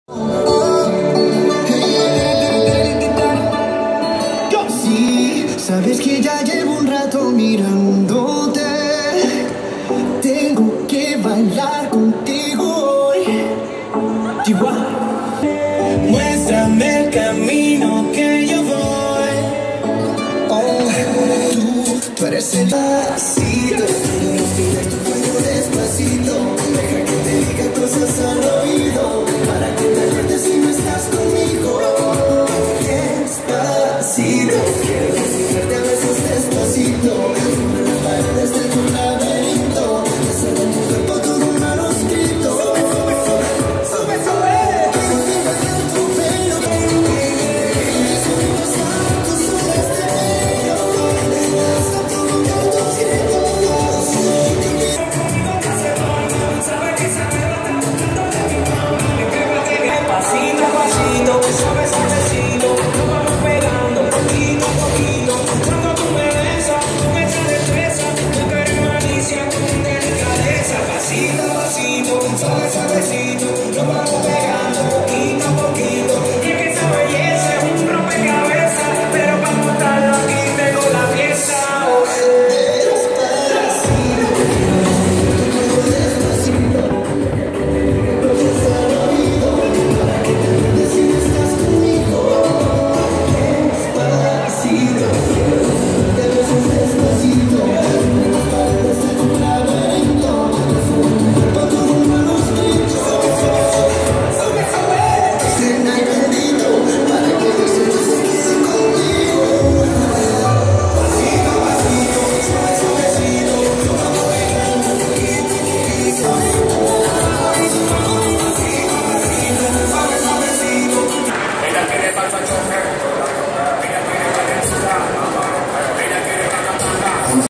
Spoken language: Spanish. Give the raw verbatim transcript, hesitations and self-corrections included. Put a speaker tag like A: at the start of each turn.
A: Sí, sabes que ya llevo un rato mirándote. Tengo que bailar contigo hoy. Chihuahua. Muéstrame el camino que yo voy. Oh, tú, tú eres el pasito. Quiero respirar tu cuello despacito. Deja que te diga cosas al oído.